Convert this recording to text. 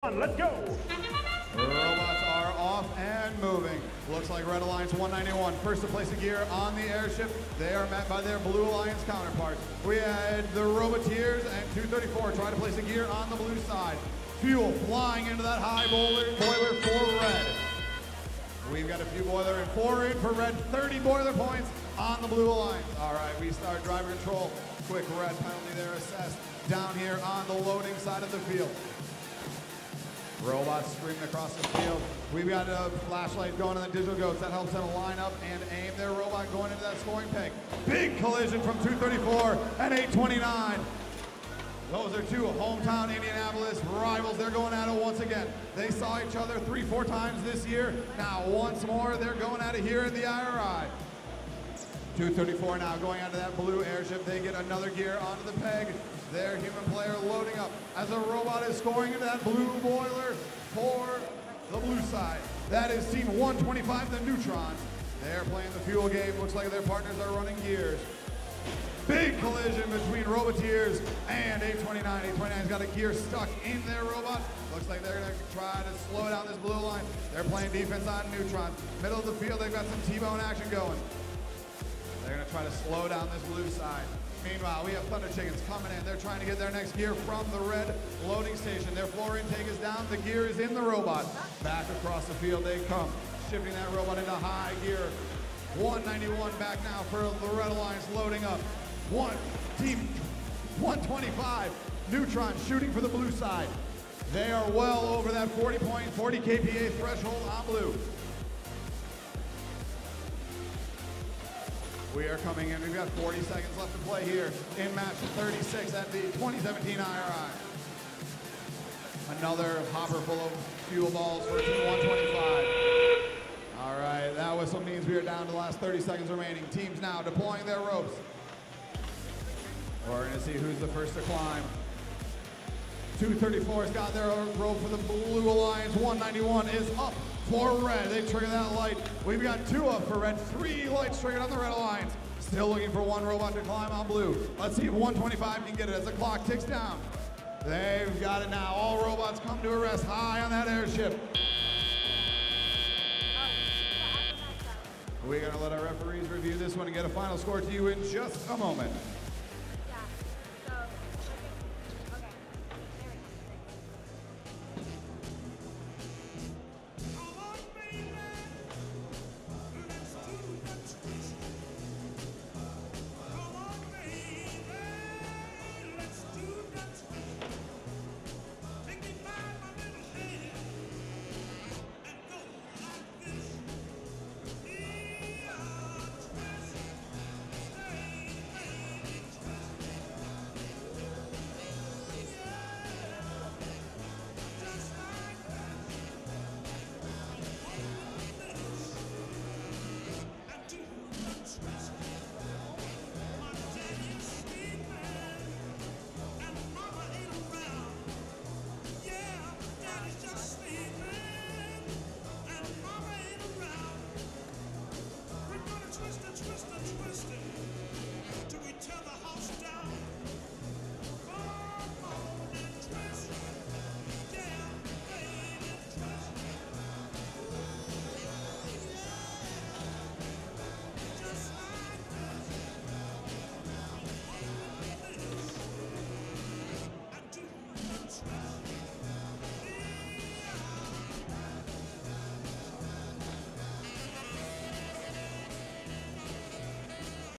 191. Let's go. Robots are off and moving. Looks like Red Alliance 191, first to place a gear on the airship. They are met by their Blue Alliance counterparts. We had the Roboteers and 234 try to place a gear on the blue side. Fuel flying into that high boiler for red. We've got a few boiler and 4 in for red, 30 boiler points on the Blue Alliance. All right, we start driver control. Quick red penalty there assessed down here on the loading side of the field. Robots streaming across the field. We've got a flashlight going on the digital goats. That helps them line up and aim their robot going into that scoring peg. Big collision from 234 and 829. Those are two hometown Indianapolis rivals. They're going at it once again. They saw each other 3-4 times this year. Now once more, they're going at it here in the IRI. 234 now going onto that blue airship. They get another gear onto the peg. Their human player loading up as a robot is scoring into that blue boiler for the blue side. That is team 125, the Neutrons. They're playing the fuel game. Looks like their partners are running gears. Big collision between Roboteers and 829. 829's got a gear stuck in their robot. Looks like they're gonna try to slow down this blue line. They're playing defense on Neutrons. Middle of the field, they've got some T-bone action going. They're gonna try to slow down this blue side. Meanwhile, we have Thunder Chickens coming in. They're trying to get their next gear from the red loading station. Their floor intake is down. The gear is in the robot. Back across the field they come, shifting that robot into high gear. 191 back now for the Red Alliance loading up. Team 125, Neutron shooting for the blue side. They are well over that 40 kPa threshold on blue. We are coming in. We've got 40 seconds left to play here in match 36 at the 2017 IRI. Another hopper full of fuel balls for team 125. All right, that whistle means we are down to the last 30 seconds remaining. Teams now deploying their ropes. We're gonna see who's the first to climb. 234's got their rope for the Blue Alliance. 191 is up for red. They trigger that light. We've got 2 up for red, 3 lights triggered on the Red Alliance. Still looking for 1 robot to climb on blue. Let's see if 125 can get it as the clock ticks down. They've got it now. All robots come to a rest high on that airship. We're gonna let our referees review this one and get a final score to you in just a moment.